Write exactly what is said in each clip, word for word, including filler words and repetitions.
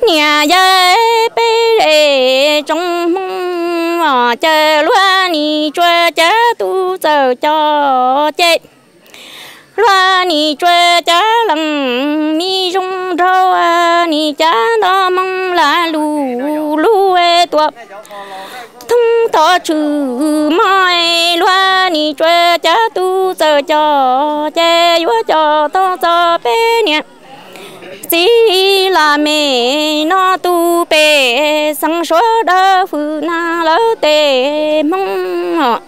nhà gia bê rê trong mong ở chờ loa ni chua cha tu giờ cho chết loa ni chua cha lăng mi rung rau ni cha đó mong là lù lù e tuộc thông thọ trừ mai loa ni chua cha tu giờ cho chết vua cho to cho bé nè chỉ là mẹ nó tu bề sang số đó phụ na lỡ tề mong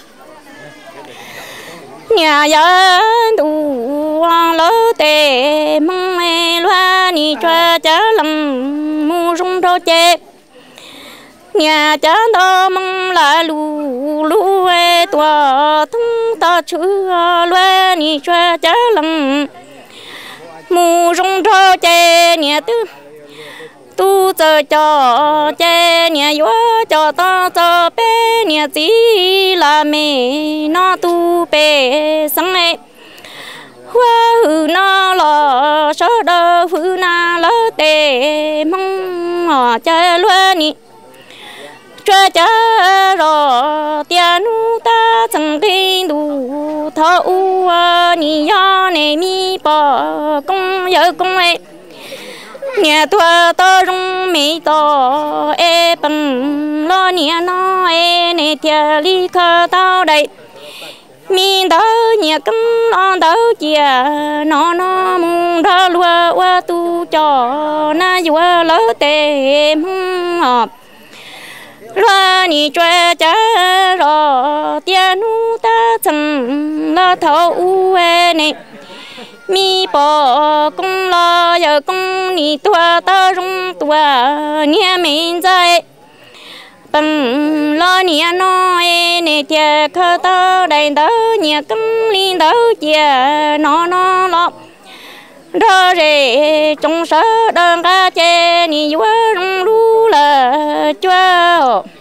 nhà dân tu lỡ tề mong mẹ loa ni cho cha lăng mu rung rau chè nhà cha đó mong là lù lù e tua thông ta chữ loa ni cho cha lăng mù rong rau chè nhà tư tu giờ cho chè nhà vua cho ta cho bé nhà chỉ là mẹ nó tu bé sáng mẹ hoa hư nó lo số đơ hư na lỡ tề mong họ chè loa ni cho cha rồi tiền nu ta chẳng tin đủ thọ u ni ya ne mi bỏ công giờ công ấy nhà thua to rung mi to e bằng lo nhà nó e ne tia li khờ tao đây mi đó nhà cấm lo đó chia nó nó mong đó lúa qua tu cho na vua lỡ tề mong họp loa ni chua cha rồi tiền nu ta chẳng lo thấu u e này mi bỏ công lo giờ công ni tua ta rung tua nia mình dạy bằng lo nia nó e này thiệt khờ ta đầy đó nhà cấm linh đó chia nó nó lo đó rể trong sở đơn ca chê ni vua rung lu là chua